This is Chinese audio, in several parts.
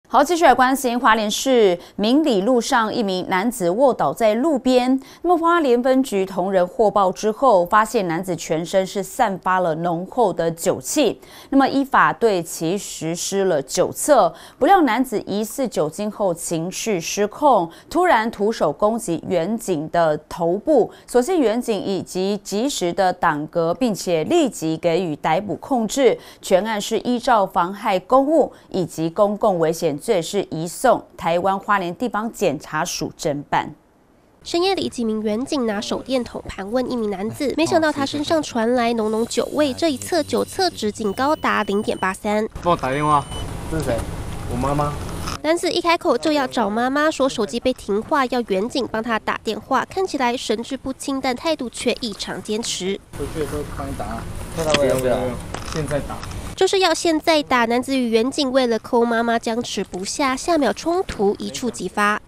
好，继续来关心花莲市明里路上一名男子卧倒在路边。那么花莲分局同仁获报之后，发现男子全身是散发了浓厚的酒气，那么依法对其实施了酒测。不料男子疑似酒精后情绪失控，突然徒手攻击员警的头部，所幸员警以及时的挡格，并且立即给予逮捕控制。全案是依照妨害公务以及公共危险罪是移送台湾花莲地方检察署侦办。 深夜里，几名员警拿手电筒盘问一名男子，没想到他身上传来浓浓酒味，这一测酒测值竟高达0.83。 帮我打电话，这是谁？我妈妈。 男子一开口就要找妈妈，说手机被停话，要员警帮他打电话。看起来神志不清，但态度却异常坚持。 回去的时候帮你打，不要，现在打。 就是要现在打。男子与员警为了抠妈妈僵持不下，下秒冲突一触即发。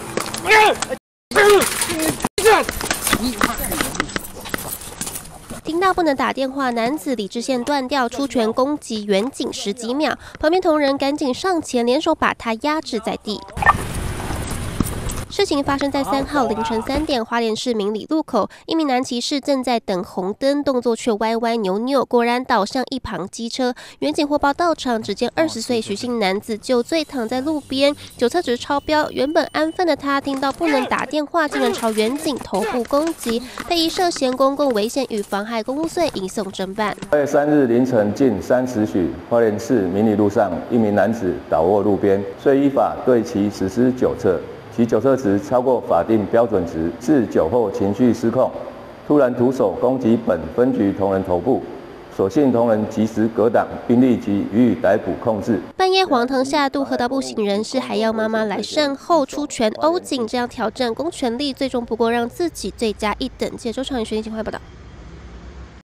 听到不能打电话，男子理智线断掉，出拳攻击员警10几秒，旁边同仁赶紧上前联手把他压制在地。事情发生在3号凌晨3点，花莲市明里路口，一名男骑士正在等红灯，动作却歪歪扭扭，果然倒向一旁机车。员警获报到场，只见20岁徐姓男子酒醉躺在路边，酒测值超标。原本安分的他，听到不能打电话，竟然朝员警头部攻击，被以涉嫌公共危险与妨害公务罪移送侦办。 8月3日凌晨近3时许，花莲市明里路上，一名男子倒卧路边，遂依法对其实施酒测。其酒测值超过法定标准值，致酒后情绪失控，突然徒手攻击本分局同仁头部，所幸同仁及时格挡，并立即予以逮捕控制。 半夜黄堂下肚，喝到不省人事，还要妈妈来善后，出拳殴警，这样挑战公权力，最终不过让自己罪加一等。记者周长宇、徐立新报道。